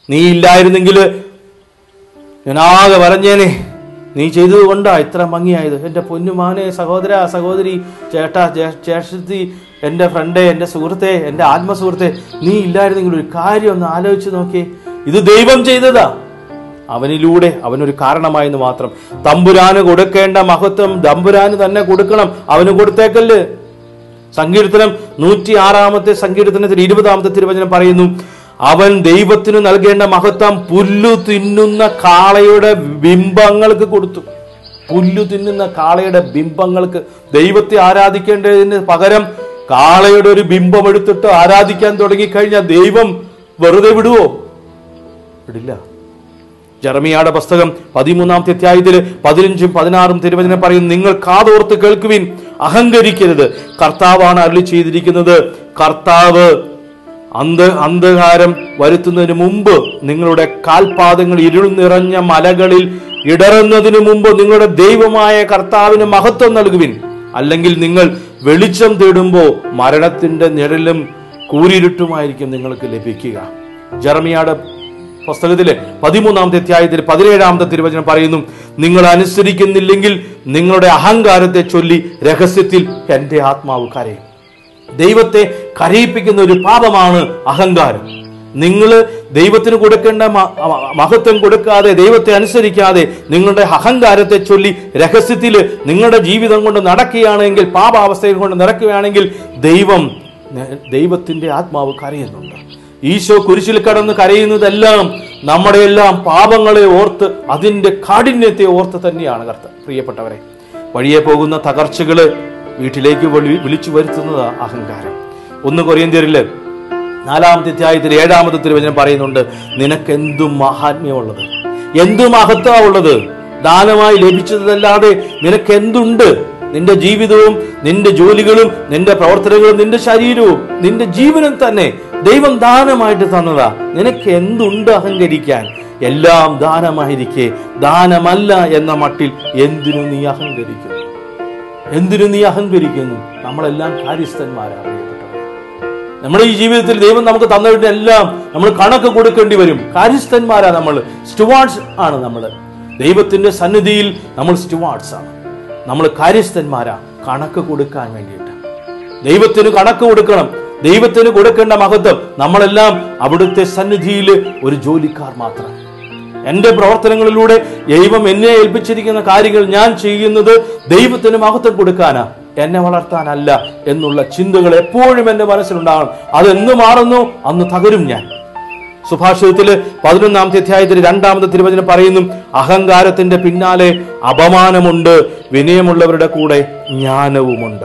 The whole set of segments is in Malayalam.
നീ ഇല്ലായിരുന്നെങ്കിൽ ഞാൻ ആകെ പറഞ്ഞേനെ. നീ ചെയ്തത് കൊണ്ടാ ഇത്ര ഭംഗിയായത്. എൻ്റെ പൊന്നുമാനെ, സഹോദര, സഹോദരി, ചേട്ടാ, ചേട്ടത്തി, എൻ്റെ ഫ്രണ്ടേ, എൻ്റെ സുഹൃത്തെ, എൻ്റെ ആത്മസുഹൃത്തെ, നീ ഇല്ലായിരുന്നെങ്കിൽ ഒരു കാര്യം ഒന്ന് ആലോചിച്ച് നോക്കിയേ. ഇത് ദൈവം ചെയ്തതാ. അവനിലൂടെ അവനൊരു കാരണമായെന്ന് മാത്രം. തമ്പുരാന് കൊടുക്കേണ്ട മഹത്വം തമ്പുരാന് തന്നെ കൊടുക്കണം. അവന് കൊടുത്തേക്കല്ല്. സങ്കീർത്തനം 106 സങ്കീർത്തനത്തിൽ 20 തിരുവചനം പറയുന്നു, അവൻ ദൈവത്തിന് നൽകേണ്ട മഹത്വം പുല്ലു തിന്നുന്ന കാളയുടെ ബിംബങ്ങൾക്ക് കൊടുത്തു. പുല്ലു തിന്നുന്ന കാളയുടെ ബിംബങ്ങൾക്ക്. ദൈവത്തെ ആരാധിക്കേണ്ടതിന് പകരം കാളയുടെ ഒരു ബിംബം എടുത്തിട്ട് ആരാധിക്കാൻ തുടങ്ങിക്കഴിഞ്ഞാൽ ദൈവം വെറുതെ വിടുവോ? വിടില്ല. ജെറമിയായുടെ പുസ്തകം 13 അധ്യായത്തിൽ 15, 16 തിരുവചനം പറയും, നിങ്ങൾ കാതോർത്ത് കേൾക്കുവിൻ, അഹങ്കരിക്കരുത്. കർത്താവാണ് അരുളി ചെയ്തിരിക്കുന്നത്. കർത്താവ് അന്ധകാരം വരുത്തുന്നതിന് മുമ്പ് നിങ്ങളുടെ കാൽപാദങ്ങൾ ഇരുൾ നിറഞ്ഞ മലകളിൽ ഇടറുന്നതിന് മുമ്പ് നിങ്ങളുടെ ദൈവമായ കർത്താവിന് മഹത്വം നൽകുവിൻ. അല്ലെങ്കിൽ നിങ്ങൾ വെളിച്ചം തേടുമ്പോൾ മരണത്തിന്റെ നിഴലും കൂരിരുട്ടുമായിരിക്കും നിങ്ങൾക്ക് ലഭിക്കുക. ജെറമിയായുടെ പുസ്തകത്തിലെ 13 അധ്യായത്തിൽ 17 തിരുവചനം പറയുന്നു, നിങ്ങൾ അനുസരിക്കുന്നില്ലെങ്കിൽ നിങ്ങളുടെ അഹങ്കാരത്തെ ചൊല്ലി രഹസ്യത്തിൽ എൻ്റെ ആത്മാവ് കരയും. ദൈവത്തെ കരയിപ്പിക്കുന്ന ഒരു പാപമാണ് അഹങ്കാരം. നിങ്ങൾ ദൈവത്തിന് കൊടുക്കേണ്ട മഹത്വം കൊടുക്കാതെ, ദൈവത്തെ അനുസരിക്കാതെ നിങ്ങളുടെ അഹങ്കാരത്തെ ചൊല്ലി രഹസ്യത്തിൽ നിങ്ങളുടെ ജീവിതം കൊണ്ട് നടക്കുകയാണെങ്കിൽ, പാപാവസ്ഥയിൽ കൊണ്ട് നടക്കുകയാണെങ്കിൽ ദൈവത്തിന്റെ ആത്മാവ് കരയുന്നുണ്ട്. ഈശോ കുരിശിൽ കടന്ന് കരയുന്നതെല്ലാം നമ്മുടെ എല്ലാം പാപങ്ങളെ ഓർത്ത്, അതിന്റെ കാഠിന്യത്തെ ഓർത്ത് തന്നെയാണ്. പ്രിയപ്പെട്ടവരെ, വഴിയെ പോകുന്ന തകർച്ചകള് വീട്ടിലേക്ക് വിളിച്ചു വരുത്തുന്നത് അഹങ്കാരം. 1 കൊരിന്ത്യരിൽ 4 അധ്യായത്തിൽ 7 തിരുവചനം പറയുന്നുണ്ട്, നിനക്കെന്തും മഹാത്മ്യമുള്ളത്, എന്തു മഹത്വമുള്ളത്, ദാനമായി ലഭിച്ചതല്ലാതെ നിനക്കെന്തുണ്ട്? നിന്റെ ജീവിതവും നിന്റെ ജോലികളും നിന്റെ പ്രവർത്തനങ്ങളും നിന്റെ ശരീരവും നിന്റെ ജീവനും തന്നെ ദൈവം ദാനമായിട്ട് തന്നതാ. നിനക്ക് എന്തുണ്ട് അഹങ്കരിക്കാൻ? എല്ലാം ദാനമായിരിക്കെ ദാനമല്ല എന്ന മട്ടിൽ എന്തിനു നീ അഹങ്കരിക്കുന്നു? എന്തിനു നീ അഹങ്കരിക്കുന്നു? നമ്മളെല്ലാം കാര്യസ്ഥന്മാരാണ്. നമ്മുടെ ഈ ജീവിതത്തിൽ ദൈവം നമുക്ക് തന്നതിനെല്ലാം നമ്മൾ കണക്ക് കൊടുക്കേണ്ടി വരും. കാര്യസ്ഥന്മാരാ നമ്മൾ, സ്റ്റുവാർഡ്സ് ആണ് നമ്മൾ. ദൈവത്തിന്റെ സന്നിധിയിൽ നമ്മൾ സ്റ്റുവാർഡ്സ് ആണ്, നമ്മൾ കാര്യസ്ഥന്മാരാ. കണക്ക് കൊടുക്കാൻ വേണ്ടിയിട്ട് ദൈവത്തിന് കണക്ക് കൊടുക്കണം. ദൈവത്തിന് കൊടുക്കേണ്ട മഹത്വം. നമ്മളെല്ലാം അവിടുത്തെ സന്നിധിയിൽ ഒരു ജോലിക്കാർ മാത്രം. എന്റെ പ്രവർത്തനങ്ങളിലൂടെ ദൈവം എന്നെ ഏൽപ്പിച്ചിരിക്കുന്ന കാര്യങ്ങൾ ഞാൻ ചെയ്യുന്നത് ദൈവത്തിന് മഹത്വം കൊടുക്കാനാ, എന്നെ വളർത്താനല്ല എന്നുള്ള ചിന്തകൾ എപ്പോഴും എന്റെ മനസ്സിലുണ്ടാകണം. അതെന്ന് മാറുന്നു അന്ന് തകരും ഞാൻ. സുഭാഷിതത്തില് 11 അധ്യായത്തിൽ 2 തിരുവചനം പറയുന്നു, അഹങ്കാരത്തിന്റെ പിന്നാലെ അപമാനമുണ്ട്, വിനയമുള്ളവരുടെ കൂടെ ജ്ഞാനവുമുണ്ട്.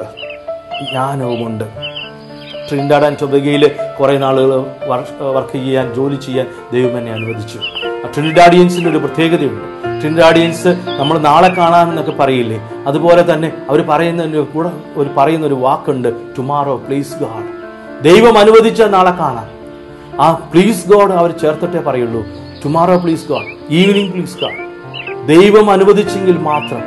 ട്രിനിഡാഡ് ആൻഡ് ടൊബാഗോയില് കുറെ നാളുകൾ വർക്ക് ചെയ്യാൻ, ജോലി ചെയ്യാൻ ദൈവം എന്നെ അനുവദിച്ചു. ട്രിനിഡാഡിയൻസിന്റെ ഒരു പ്രത്യേകതയുണ്ട്. ട്രിനിഡാഡിയൻസ് നമ്മൾ നാളെ കാണാമെന്നൊക്കെ പറയില്ലേ, അതുപോലെ തന്നെ അവർ പറയുന്ന ഒരു വാക്കുണ്ട്, ടുമാറോ പ്ലീസ് ഗാഡ്. ദൈവം അനുവദിച്ച നാളെ കാണാം. ആ പ്ലീസ് ഗോഡ് അവർ ചേർത്തിട്ടേ പറയുള്ളൂ. Tomorrow please God, evening please God. ദൈവം അനുവദിച്ചെങ്കിൽ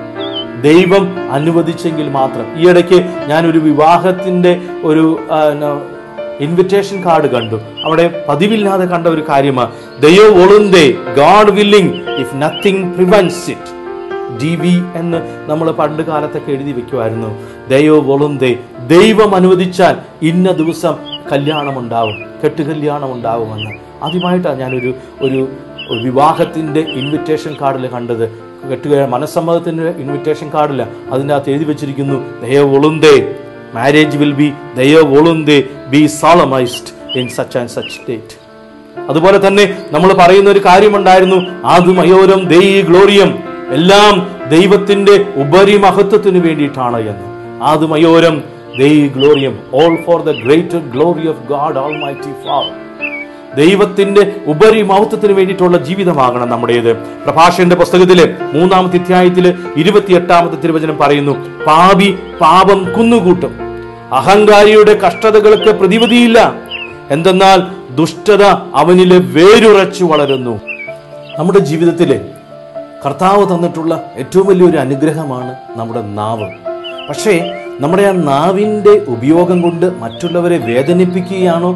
മാത്രം. ഈ ഇടയ്ക്ക് ഞാനൊരു വിവാഹത്തിന്റെ ഒരു ഇൻവിറ്റേഷൻ കാർഡ് കണ്ടു. അവിടെ പതിവില്ലാതെ കണ്ട ഒരു കാര്യമാണ്, ദയോ വോളുന്തേ God willing if nothing prevents it. DV എന്ന് നമ്മൾ പണ്ട് കാലത്തൊക്കെ എഴുതി വെക്കുമായിരുന്നു. ദയോ വോളുന്തേ, ദൈവം അനുവദിച്ചാൽ ഇന്ന ദിവസം കല്യാണം ഉണ്ടാവും, കെട്ടുകല്യാണം ഉണ്ടാവുമെന്ന്. ആദ്യമായിട്ടാണ് ഞാനൊരു വിവാഹത്തിന്റെ ഇൻവിറ്റേഷൻ കാർഡിൽ കണ്ടത്. മനസ്സമ്മതത്തിന്റെ ഇൻവിറ്റേഷൻ കാർഡില്ല, അതിൻ്റെ അകത്ത് എഴുതി വെച്ചിരിക്കുന്നു, ദയോ വോളുന്തേ marriage will be ദയോ വോളുന്തേ be solemnized in such and such date. അതുപോലെ തന്നെ നമ്മൾ പറയുന്ന ഒരു കാര്യമുണ്ടായിരുന്നു, ആദുമയോരം ദേയി ഗ്ലോറിയം, എല്ലാം ദൈവത്തിന്റെ ഉപരിമഹത്വത്തിന് വേണ്ടിയിട്ടാണ് എന്ന്. ആദുമയോരം ദേയി ഗ്ലോറിയം, all for the greater glory of God Almighty Father. ദൈവത്തിന്റെ ഉപരിമഹത്വത്തിന് വേണ്ടിയിട്ടുള്ള ജീവിതമാകണം നമ്മുടേത്. പ്രഭാഷകന്റെ പുസ്തകത്തിലെ 3 അധ്യായത്തില് 28 തിരുവചനം പറയുന്നു, പാപി പാപം കുന്നുകൂട്ടും, അഹങ്കാരിയുടെ കഷ്ടതകൾക്ക് പ്രതിവിധിയില്ല, എന്തെന്നാൽ ദുഷ്ടത അവനിലെ വേരുറച്ചു വളരുന്നു. നമ്മുടെ ജീവിതത്തിലെ കർത്താവ് തന്നിട്ടുള്ള ഏറ്റവും വലിയൊരു അനുഗ്രഹമാണ് നമ്മുടെ നാവ്. പക്ഷേ നമ്മുടെ ആ നാവിൻ്റെ ഉപയോഗം കൊണ്ട് മറ്റുള്ളവരെ വേദനിപ്പിക്കുകയാണോ,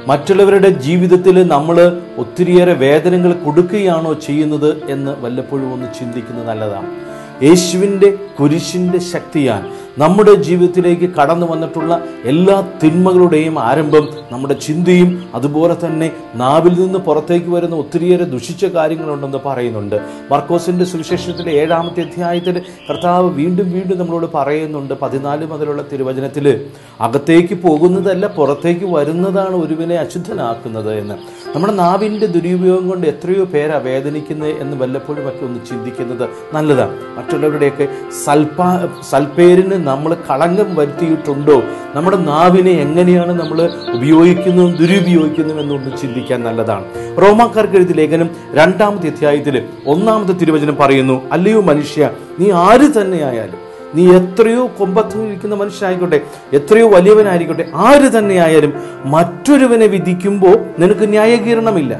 മറ്റുള്ളവരുടെ ജീവിതത്തിൽ നമ്മൾ ഒത്തിരിയേറെ വേദനകൾ കൊടുക്കുകയാണോ ചെയ്യുന്നത് എന്ന് വല്ലപ്പോഴും ഒന്ന് ചിന്തിക്കുന്നത് നല്ലതാണ്. യേശുവിൻ്റെ കുരിശിൻ്റെ ശക്തിയാൽ നമ്മുടെ ജീവിതത്തിലേക്ക് കടന്നു വന്നിട്ടുള്ള എല്ലാ തിന്മകളുടെയും ആരംഭം നമ്മുടെ ചിന്തയും അതുപോലെ തന്നെ നാവിൽ നിന്ന് പുറത്തേക്ക് വരുന്ന ഒത്തിരിയേറെ ദുഷിച്ച കാര്യങ്ങളുണ്ടെന്ന് പറയുന്നുണ്ട്. മർക്കോസിന്റെ സുവിശേഷത്തിലെ 7-ാമത്തെ അധ്യായത്തിൽ കർത്താവ് വീണ്ടും വീണ്ടും നമ്മളോട് പറയുന്നുണ്ട് 14 മുതലുള്ള തിരുവചനത്തിൽ, അകത്തേക്ക് പോകുന്നതല്ല പുറത്തേക്ക് വരുന്നതാണ് ഒരുവിനെ അശുദ്ധനാക്കുന്നത് എന്ന്. നമ്മുടെ നാവിൻ്റെ ദുരുപയോഗം കൊണ്ട് എത്രയോ പേരാ വേദനിക്കുന്നത് എന്ന് വല്ലപ്പോഴും ഒക്കെ ഒന്ന് ചിന്തിക്കുന്നത് നല്ലതാണ്. മറ്റുള്ളവരുടെയൊക്കെ സൽപ്പേരിന് നമ്മൾ കളങ്കം വരുത്തിയിട്ടുണ്ടോ? നമ്മുടെ നാവിനെ എങ്ങനെയാണ് നമ്മൾ ഉപയോഗിക്കുന്നതും ദുരുപയോഗിക്കുന്നതും എന്നൊന്ന് ചിന്തിക്കാൻ നല്ലതാണ്. റോമാക്കാർക്ക് എഴുതിയ ലേഖനം 2-ാമത്തെ അധ്യായത്തിൽ 1-ാമത്തെ തിരുവചനം പറയുന്നു, അല്ലയോ മനുഷ്യ, നീ ആര് തന്നെയായാലും, നീ എത്രയോ കൊമ്പത്തിരിക്കുന്ന മനുഷ്യനായിക്കോട്ടെ, എത്രയോ വലിയവനായിരിക്കട്ടെ, ആര് തന്നെയായാലും മറ്റൊരുവനെ വിധിക്കുമ്പോൾ നിനക്ക് ന്യായീകരണമില്ല.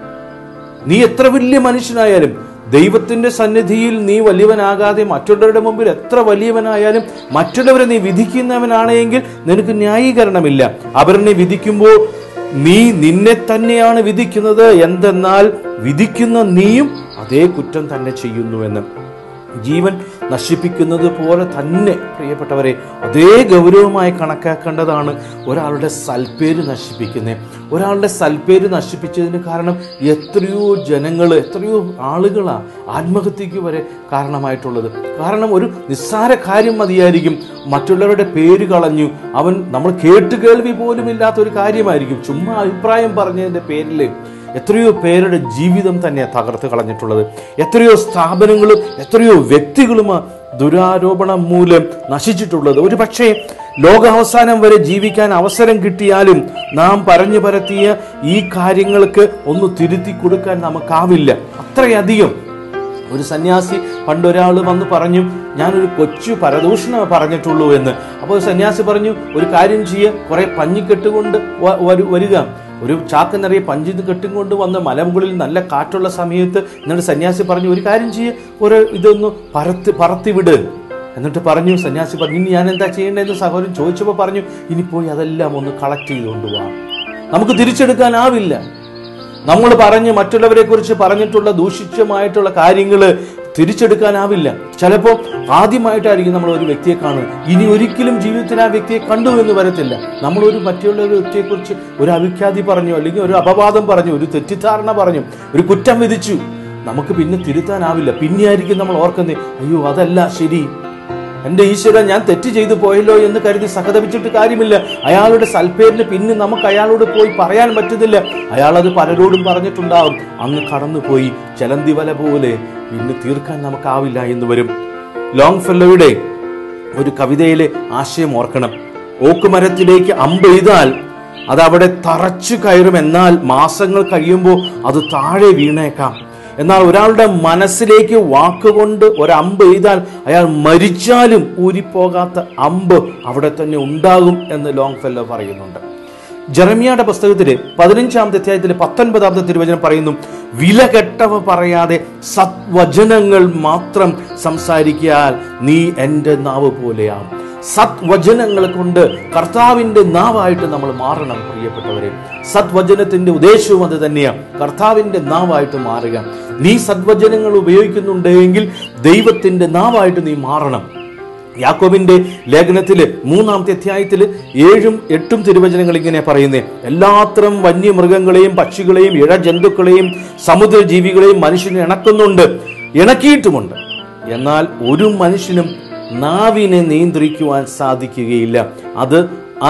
നീ എത്ര വലിയ മനുഷ്യനായാലും ദൈവത്തിന്റെ സന്നിധിയിൽ നീ വലിയവനാകാതെ മറ്റുള്ളവരുടെ മുമ്പിൽ എത്ര വലിയവനായാലും മറ്റുള്ളവരെ നീ വിധിക്കുന്നവനാണെങ്കിൽ നിനക്ക് ന്യായീകരണമില്ല. അവരെ വിധിക്കുമ്പോൾ നീ നിന്നെ തന്നെയാണ് വിധിക്കുന്നത്. എന്തെന്നാൽ വിധിക്കുന്ന നീയും അതേ കുറ്റം തന്നെ ചെയ്യുന്നുവെന്ന്. ജീവൻ നശിപ്പിക്കുന്നത് പോലെ തന്നെ പ്രിയപ്പെട്ടവരെ അതേ ഗൗരവമായി കണക്കാക്കേണ്ടതാണ് ഒരാളുടെ സൽപ്പേര് നശിപ്പിക്കുന്നത്. ഒരാളുടെ സൽപ്പേര് നശിപ്പിച്ചതിന് കാരണം എത്രയോ ജനങ്ങൾ, എത്രയോ ആളുകളാണ് ആത്മഹത്യക്ക് വരെ കാരണമായിട്ടുള്ളത്. കാരണം ഒരു നിസ്സാര കാര്യം മതിയായിരിക്കും, മറ്റുള്ളവരുടെ പേര് കളഞ്ഞു, നമ്മൾ കേട്ടുകേൾവി പോലും ഇല്ലാത്ത ഒരു കാര്യമായിരിക്കും, ചുമ്മാ അഭിപ്രായം പറഞ്ഞതിൻ്റെ പേരിൽ എത്രയോ പേരുടെ ജീവിതം തന്നെയാണ് തകർത്ത് കളഞ്ഞിട്ടുള്ളത്. എത്രയോ സ്ഥാപനങ്ങളും എത്രയോ വ്യക്തികളുമാണ് ദുരാരോപണം മൂലം നശിച്ചിട്ടുള്ളത്. ഒരു പക്ഷേ ലോകാവസാനം വരെ ജീവിക്കാൻ അവസരം കിട്ടിയാലും നാം പറഞ്ഞു പരത്തിയ ഈ കാര്യങ്ങൾക്ക് ഒന്ന് തിരുത്തി കൊടുക്കാൻ നമുക്കാവില്ല. അത്രയധികം. ഒരു സന്യാസി പണ്ടൊരാൾ വന്ന് പറഞ്ഞു, ഞാനൊരു കൊച്ചു പരദൂഷണം പറഞ്ഞിട്ടുള്ളൂ എന്ന്. അപ്പോൾ സന്യാസി പറഞ്ഞു, ഒരു കാര്യം ചെയ്യുക, കുറെ പഞ്ഞിക്കെട്ടുകൊണ്ട് വരിക, ഒരു ചാക്ക് നിറയെ പഞ്ചിന്ന് കെട്ടുകൊണ്ട് വന്ന് മലമുകളിൽ നല്ല കാറ്റുള്ള സമയത്ത് എന്നിട്ട് സന്യാസി പറഞ്ഞു, ഒരു കാര്യം ചെയ്യുക, ഇതൊന്ന് പറത്തി വിട്. എന്നിട്ട് പറഞ്ഞു, സന്യാസി പറഞ്ഞു, ഇനി ഞാൻ എന്താ ചെയ്യേണ്ടതെന്ന് സഹോദരൻ ചോദിച്ചപ്പോൾ പറഞ്ഞു, ഇനി പോയി അതെല്ലാം ഒന്ന് കളക്ട് ചെയ്തുകൊണ്ട് പോവാം. നമുക്ക് തിരിച്ചെടുക്കാനാവില്ല. നമ്മൾ മറ്റുള്ളവരെ കുറിച്ച് പറഞ്ഞിട്ടുള്ള ദൂഷിച്ചമായിട്ടുള്ള കാര്യങ്ങൾ തിരിച്ചെടുക്കാനാവില്ല. ചിലപ്പോൾ ആദ്യമായിട്ടായിരിക്കും നമ്മൾ ഒരു വ്യക്തിയെ കാണുന്നത്, ഇനി ഒരിക്കലും ജീവിതത്തിൽ ആ വ്യക്തിയെ കണ്ടു എന്ന് വരത്തില്ല. നമ്മളൊരു മറ്റുള്ള ഒരു വ്യക്തിയെക്കുറിച്ച് ഒരു അവിഖ്യാതി പറഞ്ഞു, അല്ലെങ്കിൽ ഒരു അപവാദം പറഞ്ഞു, ഒരു തെറ്റിദ്ധാരണ പറഞ്ഞു, ഒരു കുറ്റം വിധിച്ചു, നമുക്ക് പിന്നെ തിരുത്താനാവില്ല. പിന്നെയായിരിക്കും നമ്മൾ ഓർക്കുന്നത്, അയ്യോ അതല്ല ശരി, എന്റെ ഈശ്വരൻ ഞാൻ തെറ്റ് ചെയ്തു പോയല്ലോ എന്ന് കരുതി സഹതപിച്ചിട്ട് കാര്യമില്ല. അയാളുടെ സൽപ്പേരിന് പിന്നെ നമുക്ക് അയാളോട് പോയി പറയാൻ പറ്റുന്നില്ല. അയാളത് പലരോടും പറഞ്ഞിട്ടുണ്ടാവും, അങ്ങ് കടന്നുപോയി, ചലന്തി വല പോലെ പിന്നെ തീർക്കാൻ നമുക്കാവില്ല എന്ന് വരും. ലോങ് ഫെല്ലോയുടെ ഒരു കവിതയിലെ ആശയം ഓർക്കണം. ഓക്കുമരത്തിലേക്ക് അമ്പെയ്താൽ അത് അവിടെ തറച്ചു കയറും, എന്നാൽ മാസങ്ങൾ കഴിയുമ്പോൾ അത് താഴെ വീണേക്കാം. എന്നാൽ ഒരാളുടെ മനസ്സിലേക്ക് വാക്കുകൊണ്ട് ഒരമ്പ് എയ്താൽ അയാൾ മരിച്ചാലും ഊരിപ്പോകാത്ത അമ്പ് അവിടെ തന്നെ ഉണ്ടാകും എന്ന് ലോങ് ഫെല്ലോ പറയുന്നുണ്ട്. ജെറമിയായുടെ പുസ്തകത്തില് 15-ാമത്തെ അധ്യായത്തില് 19-ാമത്തെ തിരുവചനം പറയുന്നു, വില കെട്ടവ പറയാതെ സത്വചനങ്ങൾ മാത്രം സംസാരിക്കാൻ നീ എൻ്റെ നാവ് പോലെയാവും. സത്വചനങ്ങൾ കൊണ്ട് കർത്താവിന്റെ നാവായിട്ട് നമ്മൾ മാറണം പ്രിയപ്പെട്ടവരെ. സത്വചനത്തിന്റെ ഉദ്ദേശവും അത് തന്നെയാണ്, കർത്താവിന്റെ നാവായിട്ട് മാറുക. നീ സത്വചനങ്ങൾ ഉപയോഗിക്കുന്നുണ്ടെങ്കിൽ ദൈവത്തിന്റെ നാവായിട്ട് നീ മാറണം. യാക്കോബിന്റെ ലേഖനത്തില് 3-ാമത്തെ അധ്യായത്തില് 7ഉം 8ഉം തിരുവചനങ്ങൾ ഇങ്ങനെ പറയുന്നേ, എല്ലാത്തരം വന്യമൃഗങ്ങളെയും പക്ഷികളെയും ഇഴജന്തുക്കളെയും സമുദ്രജീവികളെയും മനുഷ്യനെ ഇണക്കിയിട്ടുമുണ്ട്. എന്നാൽ ഒരു മനുഷ്യനും നാവിനെ നിയന്ത്രിക്കുവാൻ സാധിക്കുകയില്ല. അത്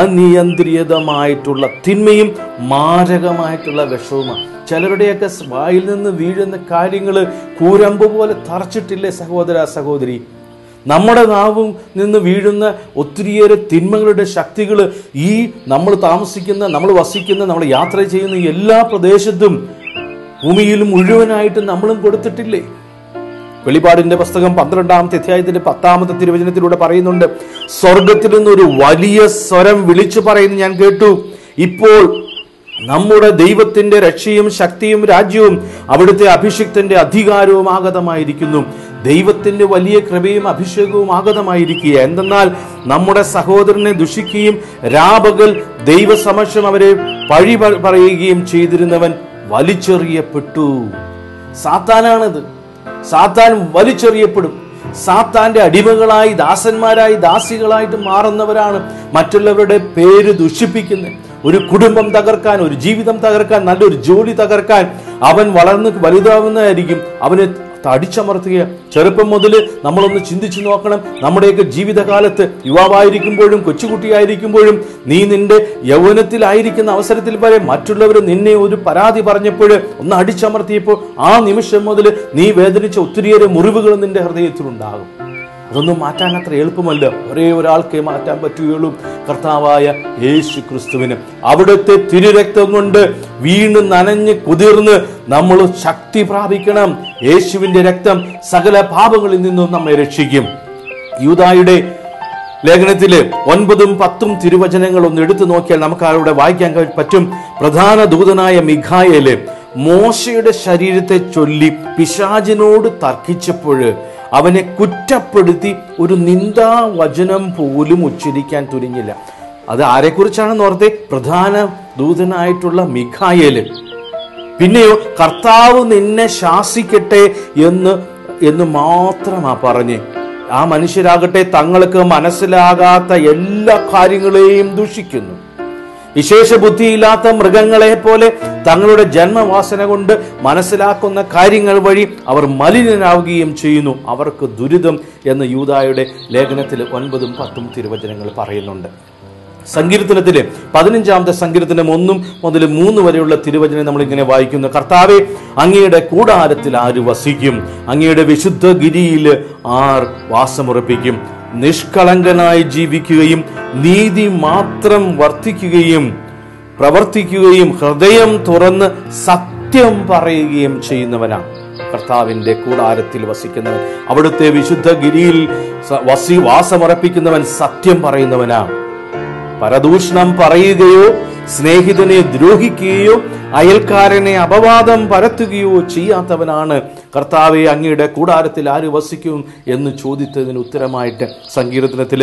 അനിയന്ത്രിതമായിട്ടുള്ള തിന്മയും മാരകമായിട്ടുള്ള വിഷവുമാണ്. ചിലരുടെയൊക്കെ വായിൽ നിന്ന് വീഴുന്ന കാര്യങ്ങൾ കൂരമ്പ് പോലെ തറച്ചിട്ടില്ലേ സഹോദര സഹോദരി? നമ്മുടെ നാവിൽ നിന്ന് വീഴുന്ന ഒത്തിരിയേറെ തിന്മകളുടെ ശക്തികൾ ഈ നമ്മൾ താമസിക്കുന്ന, നമ്മൾ വസിക്കുന്ന, നമ്മൾ യാത്ര ചെയ്യുന്ന എല്ലാ പ്രദേശത്തും ഭൂമിയിൽ മുഴുവനായിട്ട് നമ്മളും കൊടുത്തിട്ടില്ലേ? വെളിപാടിന്റെ പുസ്തകം 12-ാമത്തെ അധ്യായത്തിന്റെ 10-ാമത്തെ തിരുവചനത്തിലൂടെ പറയുന്നുണ്ട്, സ്വർഗത്തിൽ നിന്നൊരു വലിയ സ്വരം വിളിച്ചു പറയുന്നു ഞാൻ കേട്ടു, ഇപ്പോൾ നമ്മുടെ ദൈവത്തിന്റെ രക്ഷയും ശക്തിയും രാജ്യവും അവിടുത്തെ അഭിഷിക്തന്റെ അധികാരവും ആഗതമായിരിക്കുന്നു. ദൈവത്തിന്റെ വലിയ കൃപയും അഭിഷേകവും ആഗതമായിരിക്കുക. എന്തെന്നാൽ നമ്മുടെ സഹോദരനെ ദുഷിക്കുകയും രാപകൽ ദൈവസമക്ഷം അവരെ പഴി പറയുകയും ചെയ്തിരുന്നവൻ വലിച്ചെറിയപ്പെട്ടു. സാത്താനാണിത്. സാത്താൻ വലിച്ചെറിയപ്പെടും. സാത്താന്റെ അടിമകളായി, ദാസന്മാരായി, ദാസികളായിട്ട് മാറുന്നവരാണ് മറ്റുള്ളവരുടെ പേര് ദുഷിപ്പിക്കുന്നത്. ഒരു കുടുംബം തകർക്കാൻ, ഒരു ജീവിതം തകർക്കാൻ, നല്ലൊരു ജോലി തകർക്കാൻ അവൻ വളർന്ന് വലുതാവുന്നതായിരിക്കും. അവനെ അടിച്ചമർത്തുക. ചെറുപ്പം മുതൽ നമ്മളൊന്ന് ചിന്തിച്ചു നോക്കണം. നമ്മുടെയൊക്കെ ജീവിതകാലത്ത് യുവാവായിരിക്കുമ്പോഴും കൊച്ചുകുട്ടിയായിരിക്കുമ്പോഴും നീ നിന്റെ യൗവനത്തിലായിരിക്കുന്ന അവസരത്തിൽ വരെ മറ്റുള്ളവർ നിന്നെ ഒരു പരാതി പറഞ്ഞപ്പോൾ, ഒന്ന് അടിച്ചമർത്തിയപ്പോൾ ആ നിമിഷം മുതൽ നീ വേദനിച്ച ഒത്തിരിയേറെ മുറിവുകൾ നിന്റെ ഹൃദയത്തിലുണ്ടാകും. അതൊന്നും മാറ്റാൻ അത്ര എളുപ്പമല്ല. ഒരേ ഒരാൾക്കേ മാറ്റാൻ പറ്റുകയുള്ളൂ, കർത്താവായ യേശു ക്രിസ്തുവിന്. അവിടുത്തെ തിരുരക്തം കൊണ്ട് വീണ് നനഞ്ഞ് കുതിർന്ന് നമ്മൾ ശക്തി പ്രാപിക്കണം. യേശുവിന്റെ രക്തം സകല പാപങ്ങളിൽ നിന്നും നമ്മെ രക്ഷിക്കും. യൂദായുടെ ലേഖനത്തില് 9ഉം 10ഉം തിരുവചനങ്ങൾ ഒന്ന് എടുത്തു നോക്കിയാൽ നമുക്ക് അവിടെ വായിക്കാൻ പറ്റും. പ്രധാന ദൂതനായ മിഖായേല് മോശയുടെ ശരീരത്തെ ചൊല്ലി പിശാചിനോട് തർക്കിച്ചപ്പോൾ അവനെ കുറ്റപ്പെടുത്തി ഒരു നിന്ദാവചനം പോലും ഉച്ചരിക്കാൻ തുനിഞ്ഞില്ല. അത് ആരെക്കുറിച്ചാണെന്ന് ഓർത്തെ? പ്രധാന ദൂതനായിട്ടുള്ള മിഖായേല്. പിന്നെയോ കർത്താവ് നിന്നെ ശാസിക്കട്ടെ എന്ന് മാത്രമാ പറഞ്ഞ്. ആ മനുഷ്യരാകട്ടെ തങ്ങൾക്ക് മനസ്സിലാകാത്ത എല്ലാ കാര്യങ്ങളെയും ദൂഷിക്കുന്നു. വിശേഷ ബുദ്ധിയില്ലാത്ത മൃഗങ്ങളെ പോലെ തങ്ങളുടെ ജന്മവാസന കൊണ്ട് മനസ്സിലാക്കുന്ന കാര്യങ്ങൾ വഴി അവർ മലിനരാവുകയും ചെയ്യുന്നു. അവർക്ക് ദുരിതം എന്ന് യൂദായുടെ ലേഖനത്തിൽ 9ഉം 10ഉം തിരുവചനങ്ങൾ പറയുന്നുണ്ട്. സങ്കീർത്തനത്തിലെ 15ാമത്തെ സങ്കീർത്തനം 1 മുതൽ 3 വരെയുള്ള തിരുവചനം നമ്മൾ ഇങ്ങനെ വായിക്കുന്നു. കർത്താവേ, അങ്ങയുടെ കൂടാരത്തിൽ ആര് വസിക്കും? അങ്ങയുടെ വിശുദ്ധ ഗിരിയിൽ ആർ വാസമുറപ്പിക്കും? നിഷ്കളങ്കനായി ജീവിക്കുകയും നീതി മാത്രം പ്രവർത്തിക്കുകയും ഹൃദയം തുറന്ന് സത്യം പറയുകയും ചെയ്യുന്നവനാണ് കർത്താവിന്റെ കൂടാരത്തിൽ വസിക്കുന്നവൻ. അവിടുത്തെ വിശുദ്ധ ഗിരിയിൽ വാസമുറപ്പിക്കുന്നവൻ സത്യം പറയുന്നവനാണ്. പരദൂഷണം പറയുകയോ സ്നേഹിതനെ ദ്രോഹിക്കുകയോ അയൽക്കാരനെ അപവാദം പരത്തുകയോ ചെയ്യാത്തവനാണ്. കർത്താവെ, അങ്ങയുടെ കൂടാരത്തിൽ ആര് വസിക്കും എന്ന് ചോദിച്ചതിന് ഉത്തരമായിട്ട് സങ്കീർത്തനത്തിലെ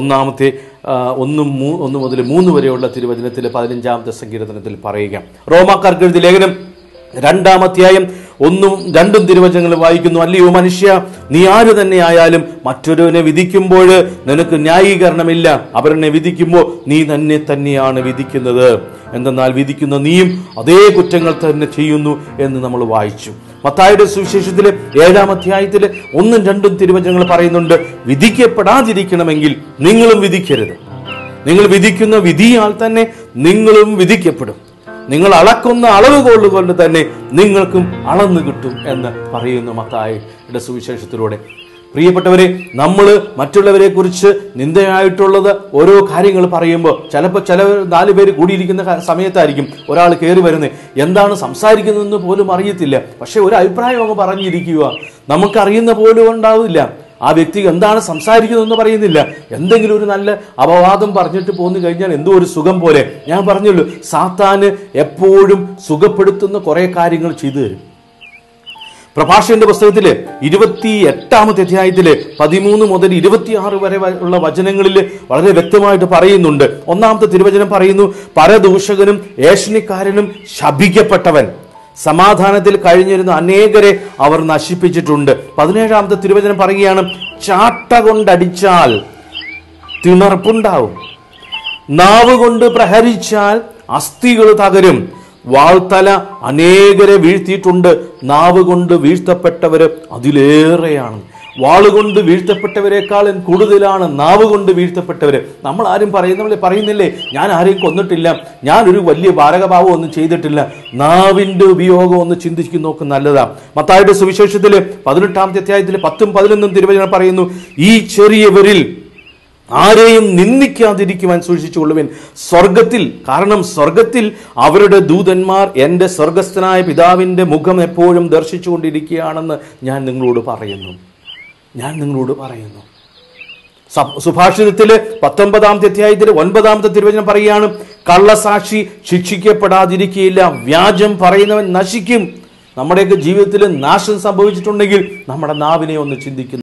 1 മുതൽ 3 വരെയുള്ള തിരുവചനത്തിൽ 15ാമത്തെ സങ്കീർത്തനത്തിൽ പറയുക. റോമാക്കാർക്ക് എഴുതിയ ലേഖനം 2-ാം അധ്യായം 1ഉം 2ഉം തിരുവചനങ്ങൾ വായിക്കുന്നു. അല്ലയോ മനുഷ്യ, നീ ആര് തന്നെ ആയാലും മറ്റൊരുവനെ വിധിക്കുമ്പോൾ നിനക്ക് ന്യായീകരണമില്ല. അവരെന്നെ വിധിക്കുമ്പോൾ നീ തന്നെയാണ് വിധിക്കുന്നത്. എന്തെന്നാൽ വിധിക്കുന്ന നീയും അതേ കുറ്റങ്ങൾ തന്നെ ചെയ്യുന്നു എന്ന് നമ്മൾ വായിച്ചു. മത്തായിയുടെ സുവിശേഷത്തിലെ 7-ാം അധ്യായത്തിലെ 1ഉം 2ഉം തിരുവചനങ്ങൾ പറയുന്നുണ്ട്, വിധിക്കപ്പെടാതിരിക്കണമെങ്കിൽ നിങ്ങളും വിധിക്കരുത്. നിങ്ങൾ വിധിക്കുന്ന വിധിയാൽ തന്നെ നിങ്ങളും വിധിക്കപ്പെടും. നിങ്ങൾ അളക്കുന്ന അളവ് കൊണ്ട് തന്നെ നിങ്ങൾക്കും അളന്നു കിട്ടും എന്ന് പറയുന്നു മത്തായിയുടെ സുവിശേഷത്തിലൂടെ. പ്രിയപ്പെട്ടവരെ, നമ്മൾ മറ്റുള്ളവരെ കുറിച്ച് നിന്ദയായിട്ടുള്ളത് ഓരോ കാര്യങ്ങൾ പറയുമ്പോൾ ചിലപ്പോൾ 4 പേര് കൂടിയിരിക്കുന്ന സമയത്തായിരിക്കും ഒരാൾ കയറി വരുന്നത്. എന്താണ് സംസാരിക്കുന്നതെന്ന് പോലും അറിയത്തില്ല. പക്ഷെ ഒരു അഭിപ്രായം അങ്ങ് പറഞ്ഞിരിക്കുക. നമുക്കറിയുന്ന പോലും ഉണ്ടാവില്ല. ആ വ്യക്തി എന്താണ് സംസാരിക്കുന്നതെന്ന് പറയുന്നില്ല. എന്തെങ്കിലും ഒരു നല്ല അപവാദം പറഞ്ഞിട്ട് പോന്നു കഴിഞ്ഞാൽ എന്തോ ഒരു സുഖം പോലെ. ഞാൻ പറഞ്ഞല്ലോ, സാത്താന് എപ്പോഴും സുഖപ്പെടുത്തുന്ന കുറെ കാര്യങ്ങൾ ചെയ്തു തരും. പ്രഭാഷകന്റെ പുസ്തകത്തില് 28-ാമത്തെ അധ്യായത്തില് 13 മുതൽ 26 വരെ ഉള്ള വചനങ്ങളിൽ വളരെ വ്യക്തമായിട്ട് പറയുന്നുണ്ട്. 1-ാമത്തെ തിരുവചനം പറയുന്നു, പരദൂഷകനും ഏഷണിക്കാരനും ശപിക്കപ്പെട്ടവൻ. സമാധാനത്തിൽ കഴിഞ്ഞിരുന്ന അനേകരെ അവർ നശിപ്പിച്ചിട്ടുണ്ട്. 17-ാമത്തെ തിരുവചനം പറയുകയാണ്, ചാട്ട കൊണ്ടടിച്ചാൽ തിണർപ്പുണ്ടാവും, നാവ് കൊണ്ട് പ്രഹരിച്ചാൽ അസ്ഥികൾ തകരും. വാൾത്തല അനേകരെ വീഴ്ത്തിയിട്ടുണ്ട്, നാവ് കൊണ്ട് വീഴ്ത്തപ്പെട്ടവര് അതിലേറെയാണ്. വാളുകൊണ്ട് വീഴ്ത്തപ്പെട്ടവരെക്കാൾ കൂടുതലാണ് നാവ് കൊണ്ട് വീഴ്ത്തപ്പെട്ടവര്. നമ്മൾ ആരും പറയുന്നില്ലേ, ഞാൻ ആരെയും കൊന്നിട്ടില്ല, ഞാനൊരു വലിയ ഭാരകഭാവം ഒന്നും ചെയ്തിട്ടില്ല. നാവിന്റെ ഉപയോഗം ഒന്ന് ചിന്തിച്ചു നോക്ക്, നല്ലതാ. മത്തായിയുടെ സുവിശേഷത്തില് 18-ാമത്തെ അധ്യായത്തില് 10ഉം 11ഉം തിരുവചനം പറയുന്നു, ഈ ചെറിയവരിൽ ആരെയും നിന്ദിക്കാതിരിക്കുവാൻ സൂക്ഷിച്ചുകൊള്ളുവിൻ. കാരണം സ്വർഗത്തിൽ അവരുടെ ദൂതന്മാർ എൻ്റെ സ്വർഗസ്ഥനായ പിതാവിൻ്റെ മുഖം എപ്പോഴും ദർശിച്ചുകൊണ്ടിരിക്കുകയാണെന്ന് ഞാൻ നിങ്ങളോട് പറയുന്നു. സുഭാഷിതത്തില് 19-ാമത്തെ അധ്യായത്തില് 9-ാമത്തെ തിരുവചനം പറയുകയാണ്, കള്ളസാക്ഷി ശിക്ഷിക്കപ്പെടാതിരിക്കുകയില്ല, വ്യാജം പറയുന്നവൻ നശിക്കും. നമ്മുടെയൊക്കെ ജീവിതത്തിൽ നാശം സംഭവിച്ചിട്ടുണ്ടെങ്കിൽ നമ്മുടെ നാവിനെ ഒന്ന് ചിന്തിക്കുന്നു.